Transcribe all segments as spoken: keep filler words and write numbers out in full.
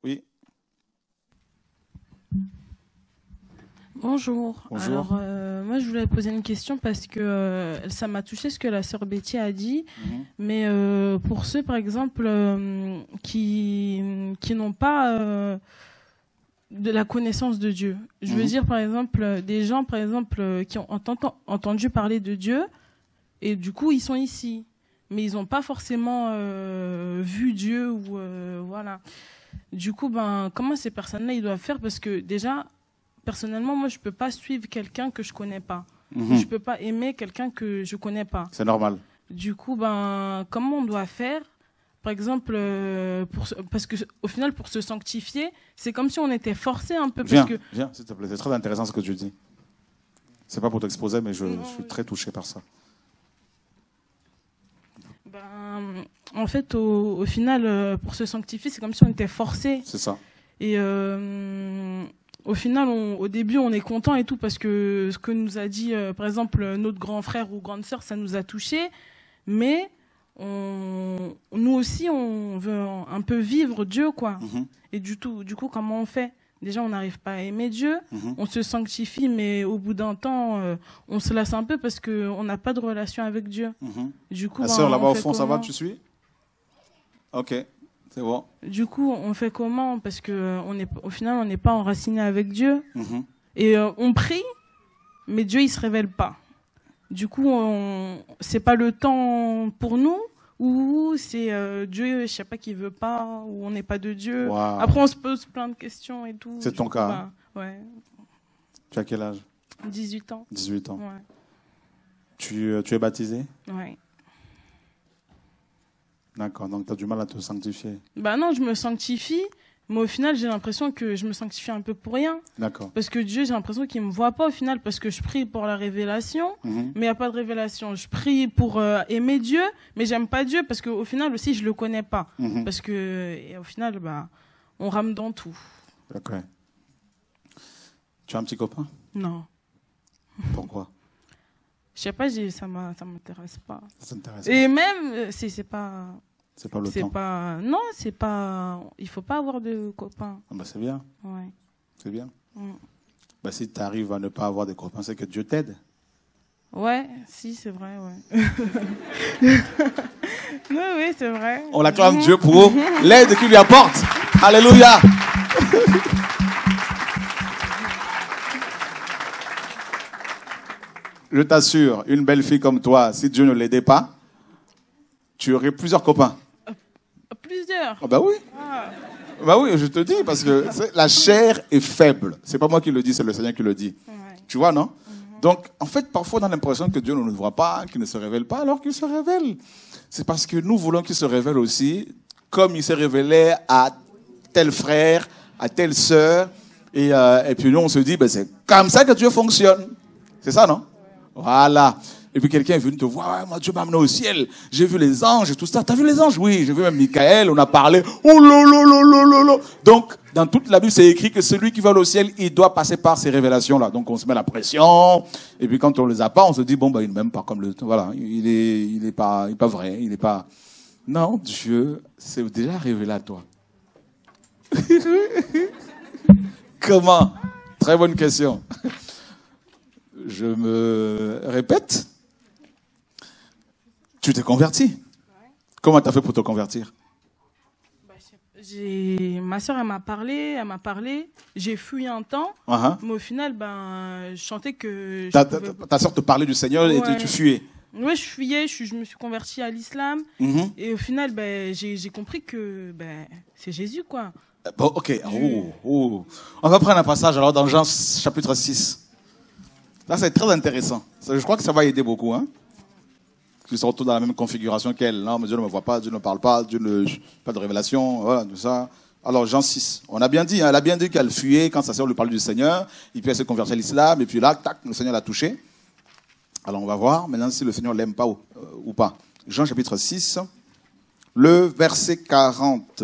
Oui. Bonjour. Bonjour. Alors, euh, moi, je voulais poser une question parce que euh, ça m'a touché ce que la sœur Betty a dit. Mm-hmm. Mais euh, pour ceux, par exemple, euh, qui, qui n'ont pas euh, de la connaissance de Dieu, je veux Mm-hmm. dire, par exemple, des gens, par exemple, qui ont entendu, entendu parler de Dieu et du coup, ils sont ici. Mais ils n'ont pas forcément euh, vu Dieu ou euh, voilà. Du coup, ben, comment ces personnes-là, ils doivent faire? Parce que déjà, personnellement, moi, je peux pas suivre quelqu'un que je connais pas. Mm-hmm. Je peux pas aimer quelqu'un que je connais pas. C'est normal. Du coup, ben, comment on doit faire? Par exemple, euh, pour se, parce que au final, pour se sanctifier, c'est comme si on était forcé un peu. Viens, Parce que viens, s'il te plaît. C'est très intéressant ce que tu dis. C'est pas pour t'exposer, mais je, Non, je suis oui. très touché par ça. ben, en fait, au, au final, euh, pour se sanctifier, c'est comme si on était forcé. C'est ça. Et euh, au final, on, au début, on est content et tout parce que ce que nous a dit, euh, par exemple, notre grand frère ou grande sœur, ça nous a touchés. Mais on, nous aussi, on veut un peu vivre Dieu, quoi. Mm-hmm. Et du, tout, du coup, comment on fait? Déjà, on n'arrive pas à aimer Dieu. Mm-hmm. On se sanctifie, mais au bout d'un temps, euh, on se lasse un peu parce qu'on n'a pas de relation avec Dieu. Mm-hmm. Du coup, La ben, sœur on là-bas au fait fond, ça va, comment tu suis? Ok, c'est bon. Du coup, on fait comment? Parce que euh, on est, au final, on n'est pas enraciné avec Dieu. Mm-hmm. Et euh, on prie, mais Dieu, il se révèle pas. Du coup, on... c'est pas le temps pour nous, ou c'est euh, Dieu, je sais pas, qui veut pas, ou on n'est pas de Dieu. Wow. Après, on se pose plein de questions et tout. C'est Du ton coup, cas, bah, ouais, Tu as quel âge? dix-huit ans. dix-huit ans. Ouais, Tu, euh, tu es baptisé? ouais. D'accord, donc tu as du mal à te sanctifier. Bah non, je me sanctifie, mais au final, j'ai l'impression que je me sanctifie un peu pour rien. D'accord. Parce que Dieu, j'ai l'impression qu'il me voit pas au final, parce que je prie pour la révélation, Mm-hmm. mais il n'y a pas de révélation. Je prie pour euh, aimer Dieu, mais j'aime pas Dieu, parce qu'au final aussi, je le connais pas. Mm-hmm. Parce que, et au final, bah, on rame dans tout. Ok. Tu as un petit copain? Non. Pourquoi? Je sais pas, j'ai- ça m'a- ça m'intéresse pas. Ça t'intéresse Et même, euh, c'est c'est pas... pas. C'est pas le C'est temps. pas... Non, c'est pas... Il faut pas avoir de copains. Ah bah c'est bien, Ouais. c'est bien. Mm. Bah, si tu arrives à ne pas avoir de copains, c'est que Dieu t'aide. Ouais, si, c'est vrai, ouais. oui, oui, c'est vrai. On l'acclame Mhm. Dieu pour l'aide qu'il lui apporte. Alléluia. Je t'assure, une belle fille comme toi, si Dieu ne l'aidait pas, tu aurais plusieurs copains. Plusieurs. Ah bah oui. Ah. Bah oui, je te dis, parce que c'est- la chair est faible. C'est pas moi qui le dis, c'est le Seigneur qui le dit. Ouais. Tu vois, non? Donc, en fait, parfois, on a l'impression que Dieu ne nous voit pas, qu'il ne se révèle pas, alors qu'il se révèle. C'est parce que nous voulons qu'il se révèle aussi, comme il s'est révélé à tel frère, à telle sœur. Et, euh, et puis nous, on se dit, ben, c'est comme ça que Dieu fonctionne. C'est ça, non? Voilà. Et puis quelqu'un est venu te voir, ouais, moi Dieu m'a amené au ciel, j'ai vu les anges et tout ça. T'as vu les anges? Oui, j'ai vu même Michael, on a parlé. Oh là là là là là là. Donc, dans toute la Bible, c'est écrit que celui qui va au ciel, il doit passer par ces révélations-là. Donc, on se met la pression. Et puis quand on les a pas, on se dit, bon, ben, il ne m'aime pas comme le... Voilà, il est, il est pas, il est pas vrai, il est pas... Non, Dieu s'est déjà révélé à toi. Comment? Très bonne question. Je me répète. Tu t'es converti. Comment tu as fait pour te convertir? Bah, je sais- j'ai... Ma soeur, elle m'a parlé, elle m'a parlé. J'ai fui un temps, uh-huh. mais au final, ben, je sentais que... je Ta, pouvais... ta, ta soeur te parlait du Seigneur et Ouais. tu, tu fuyais. Ouais, je fuyais, je, suis- je me suis convertie à l'islam. Mm-hmm. Et au final, ben, j'ai, j'ai compris que ben, c'est Jésus, quoi. Bon, ok. Oh, oh. On va prendre un passage alors dans Jean chapitre six. Là, c'est très intéressant. Ça, je crois que ça va aider beaucoup. Hein? Qui se retrouvent dans la même configuration qu'elle. Non, mais Dieu ne me voit pas, Dieu ne parle pas, Dieu ne... pas de révélation, voilà, tout ça. Alors, Jean six. On a bien dit, hein, elle a bien dit qu'elle fuyait quand sa sœur lui parlait du Seigneur. Et puis elle s'est convertie à l'islam. Et puis là, tac, le Seigneur l'a touchée. Alors, on va voir maintenant si le Seigneur l'aime pas ou, euh, ou pas. Jean chapitre six, le verset quarante.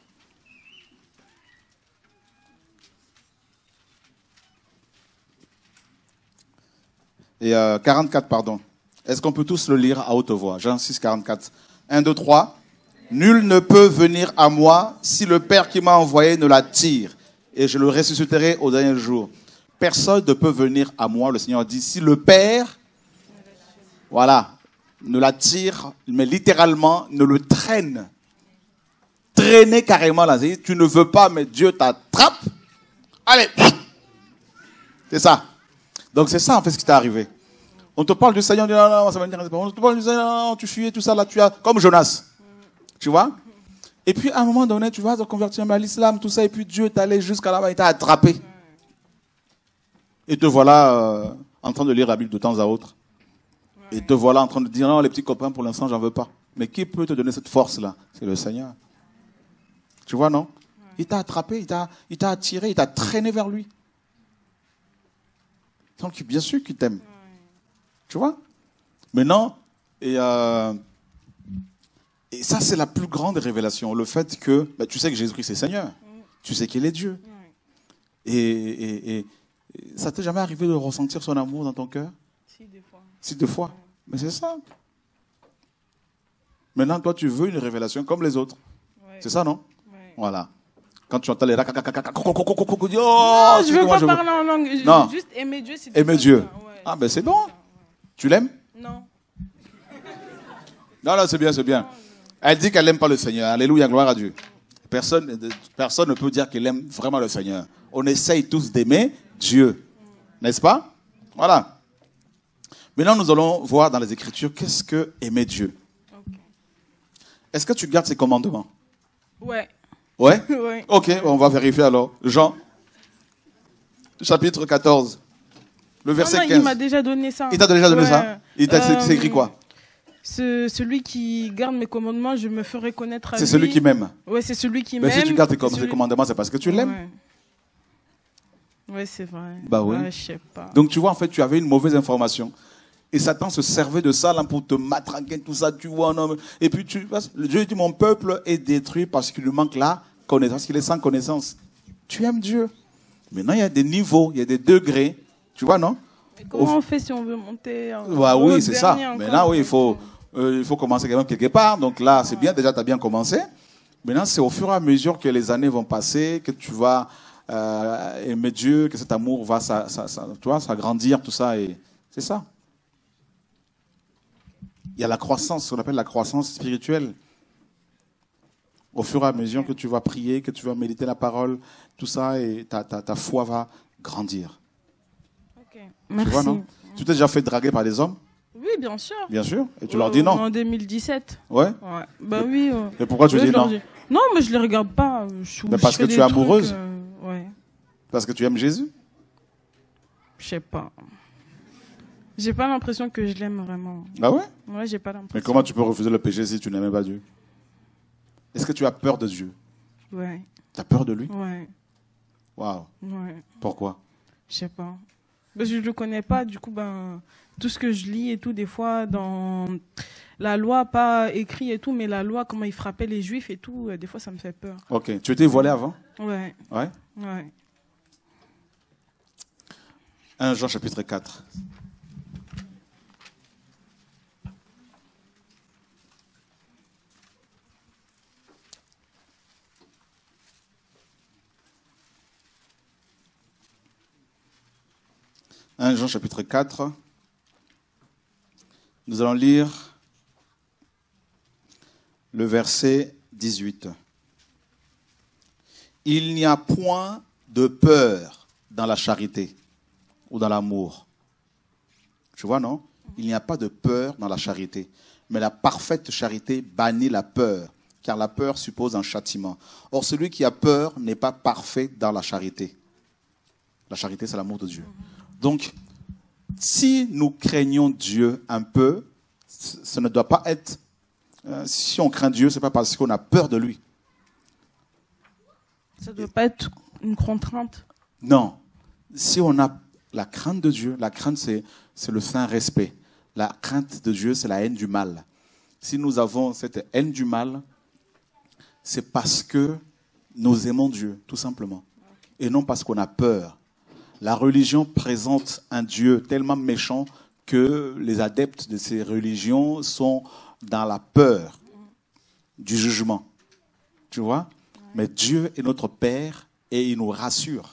Et euh, quarante-quatre, pardon. Est-ce qu'on peut tous le lire à haute voix? Jean six, quarante-quatre. un, deux, trois. Nul ne peut venir à moi si le Père qui m'a envoyé ne l'attire, et je le ressusciterai au dernier jour. Personne ne peut venir à moi, le Seigneur dit, si le Père, voilà, ne l'attire, mais littéralement, ne le traîne. Traîner carrément là, tu ne veux pas, mais Dieu t'attrape. Allez, c'est ça. Donc c'est ça en fait ce qui t'est arrivé. On te parle du Seigneur, on dit non, non, ça m'intéresse pas. On te parle du Seigneur, non, tu fuyais, tout ça là, tu as, comme Jonas. Tu vois? Et puis à un moment donné, tu vas te convertir à l'islam, tout ça, et puis Dieu est allé jusqu'à là-bas, il t'a attrapé. Et te voilà euh, en train de lire la Bible de temps à autre. Et te voilà en train de dire non, les petits copains, pour l'instant, j'en veux pas. Mais qui peut te donner cette force-là? C'est le Seigneur. Tu vois, non? Il t'a attrapé, il t'a, il t'a attiré, il t'a traîné vers lui. Donc, bien sûr qu'il t'aime. Tu vois? Maintenant, et, euh, et ça, c'est la plus grande révélation. Le fait que, bah, tu sais que Jésus-Christ est Seigneur. Mm. Tu sais qu'il est Dieu. Mm. Et, et, et, et ça t'est jamais arrivé de ressentir son amour dans ton cœur? Si, deux fois. Si, deux fois. Mm. Mais c'est ça. Maintenant, toi, tu veux une révélation comme les autres. Ouais. C'est ça, non? Ouais. Voilà. Quand tu entends les oh, non, je veux pas parler en langue. Non. Juste aimer Dieu. Aimer Dieu. Ouais, ah, ben c'est bon. Tu l'aimes? Non. Non, non, c'est bien, c'est bien. Elle dit qu'elle n'aime pas le Seigneur. Alléluia, gloire à Dieu. Personne, personne ne peut dire qu'elle aime vraiment le Seigneur. On essaye tous d'aimer Dieu. N'est-ce pas? Voilà. Maintenant, nous allons voir dans les Écritures qu'est-ce que aimer Dieu. Okay. Est-ce que tu gardes ses commandements? Ouais. Ouais? Ouais. Ok, on va vérifier alors. Jean, chapitre quatorze, le verset non, non, quinze. Il m'a déjà donné ça. Il t'a déjà donné ouais. ça? Il t'a euh, c'est écrit quoi? Ce, celui qui garde mes commandements, je me ferai connaître à lui. C'est celui qui m'aime. Ouais, c'est celui qui m'aime. Mais si tu gardes tes celui... commandements, c'est parce que tu l'aimes. Ouais, ouais c'est vrai. Bah oui. Ouais, je sais pas. Donc tu vois, en fait, tu avais une mauvaise information. Et Satan se servait de ça là pour te matraquer, tout ça, tu vois. Non, et puis tu vois, Dieu dit, mon peuple est détruit parce qu'il lui manque la connaissance, qu'il est sans connaissance. Tu aimes Dieu. Maintenant, il y a des niveaux, il y a des degrés. Tu vois, non? Mais comment Au... on fait si on veut monter en... ouais, Oui, c'est ça. Maintenant, oui, il faut, euh, il faut commencer quand même quelque part. Donc là, c'est ouais. bien, déjà, tu as bien commencé. Maintenant, c'est au fur et à mesure que les années vont passer, que tu vas euh, aimer Dieu, que cet amour va ça, ça, ça, tu vois, s'agrandir, tout ça. Et c'est ça. Il y a la croissance, ce qu'on appelle la croissance spirituelle. Au fur et à mesure que tu vas prier, que tu vas méditer la parole, tout ça, et ta, ta, ta foi va grandir. Ok, merci. Tu vois, non? Tu t'es déjà fait draguer par des hommes? Oui, bien sûr. Bien sûr. Et tu euh, leur dis non? En deux mille dix-sept. Ouais? Ouais. Bah oui. Euh... Et pourquoi tu oui, dis non? Dis... Non, mais je les regarde pas. Je, mais parce je que tu es amoureuse? Trucs, euh... Ouais. Parce que tu aimes Jésus? Je sais pas. J'ai pas l'impression que je l'aime vraiment. Ah ouais? Ouais, j'ai pas l'impression. Mais comment tu peux refuser le péché si tu n'aimes pas Dieu? Est-ce que tu as peur de Dieu? Ouais. Tu as peur de lui? Ouais. Waouh. Ouais. Pourquoi? Je sais pas. Parce que je le connais pas, du coup, ben, tout ce que je lis et tout, des fois, dans la loi, pas écrit et tout, mais la loi, comment il frappait les juifs et tout, des fois, ça me fait peur. Ok. Tu étais voilé avant? Ouais. Ouais? Ouais. un Jean chapitre quatre. un Jean chapitre quatre. Nous allons lire le verset dix-huit. Il n'y a point de peur dans la charité ou dans l'amour. Tu vois, non? Il n'y a pas de peur dans la charité. Mais la parfaite charité bannit la peur, car la peur suppose un châtiment. Or, celui qui a peur n'est pas parfait dans la charité. La charité, c'est l'amour de Dieu. Donc, si nous craignons Dieu un peu, ce ne doit pas être... Euh, si on craint Dieu, ce n'est pas parce qu'on a peur de lui. Ça ne doit pas être une contrainte. Non. Si on a la crainte de Dieu, la crainte, c'est, c'est le saint respect. La crainte de Dieu, c'est la haine du mal. Si nous avons cette haine du mal, c'est parce que nous aimons Dieu, tout simplement. Et non parce qu'on a peur. La religion présente un Dieu tellement méchant que les adeptes de ces religions sont dans la peur. du jugement. Tu vois? Ouais. Mais Dieu est notre Père et il nous rassure.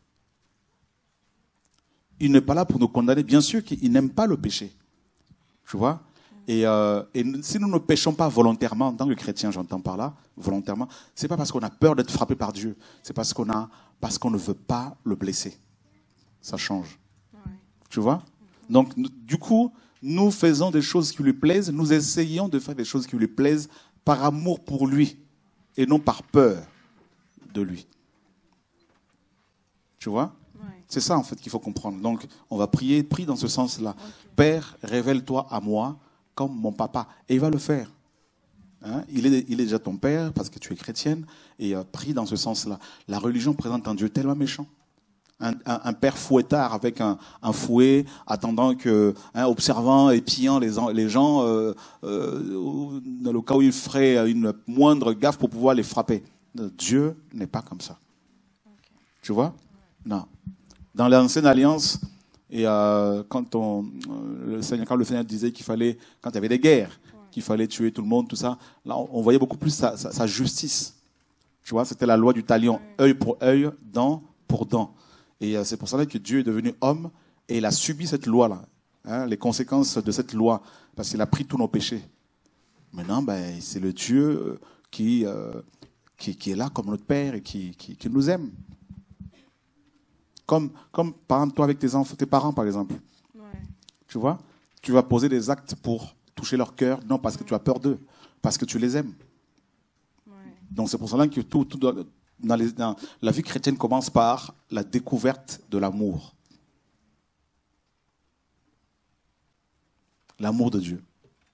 Il n'est pas là pour nous condamner. Bien sûr qu'il n'aime pas le péché. Tu vois? Et, euh, et si nous ne péchons pas volontairement, en tant que chrétien, j'entends par là, volontairement, c'est pas parce qu'on a peur d'être frappé par Dieu, c'est parce qu'on a, parce qu'on ne veut pas le blesser. Ça change. Ouais. Tu vois? Donc, du coup, nous faisons des choses qui lui plaisent, nous essayons de faire des choses qui lui plaisent par amour pour lui et non par peur de lui. Tu vois? Ouais. C'est ça, en fait, qu'il faut comprendre. Donc, on va prier, prie dans ce sens-là. Okay. Père, révèle-toi à moi comme mon papa. Et il va le faire. Hein? Il est, il est déjà ton père parce que tu es chrétienne. Et euh, prie dans ce sens-là. La religion présente un Dieu tellement méchant. Un, un, un père fouettard avec un, un fouet, attendant que, hein, observant et pillant les, les gens euh, euh, dans le cas où il ferait une moindre gaffe pour pouvoir les frapper. Dieu n'est pas comme ça. Okay. Tu vois? Non. Dans l'ancienne alliance, et euh, quand, on, euh, le Seigneur, quand le Seigneur disait qu'il fallait, quand il y avait des guerres, ouais. qu'il fallait tuer tout le monde, tout ça, là on, on voyait beaucoup plus sa, sa, sa justice. Tu vois, c'était la loi du talion, ouais. œil pour œil, dent pour dent. Et euh, c'est pour ça que Dieu est devenu homme et il a subi cette loi-là, hein, les conséquences de cette loi, parce qu'il a pris tous nos péchés. Maintenant, ben, c'est le Dieu qui, euh, qui, qui est là comme notre Père et qui, qui, qui nous aime. Comme, comme par exemple, toi avec tes enfants, tes parents, par exemple. Ouais. Tu vois, tu vas poser des actes pour toucher leur cœur, non parce que tu as peur d'eux, parce que tu les aimes. Ouais. Donc c'est pour cela que tout, tout dans, dans, les, dans la vie chrétienne commence par la découverte de l'amour. L'amour de Dieu.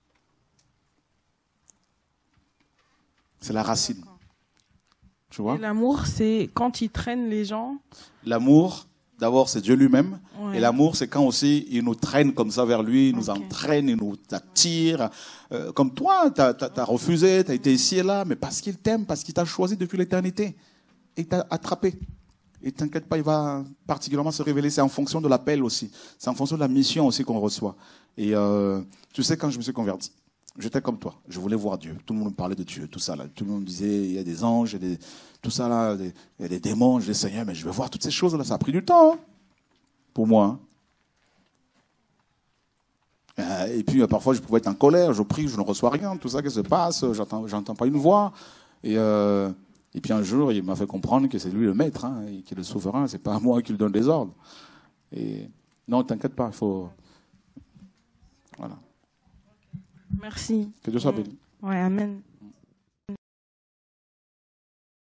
C'est la racine. Tu vois? Et l'amour, c'est quand il traîne les gens. L'amour, d'abord, c'est Dieu lui-même. Ouais. Et l'amour, c'est quand aussi il nous traîne comme ça vers lui, il nous okay. entraîne, il nous attire. Euh, comme toi, tu as refusé, tu as été ici et là, mais parce qu'il t'aime, parce qu'il t'a choisi depuis l'éternité. Et il t'a attrapé. Et t'inquiète pas, il va particulièrement se révéler. C'est en fonction de l'appel aussi. C'est en fonction de la mission aussi qu'on reçoit. Et euh, tu sais, quand je me suis converti, j'étais comme toi. Je voulais voir Dieu. Tout le monde me parlait de Dieu, tout ça là. Tout le monde me disait, il y a des anges, il y a des, tout ça là, des, il y a des démons. Je dis, Seigneur, mais je veux voir toutes ces choses là. Ça a pris du temps, hein, pour moi. Hein. Et puis, parfois, je pouvais être en colère. Je prie, je ne reçois rien. Tout ça qui se passe, j'entends, j'entends pas une voix. Et, euh, et puis un jour, il m'a fait comprendre que c'est lui le maître, hein, et qu'il est le souverain. C'est pas à moi qui lui donne des ordres. Et non, t'inquiète pas, il faut, voilà. Merci. Que Dieu soit béni. Ouais, amen.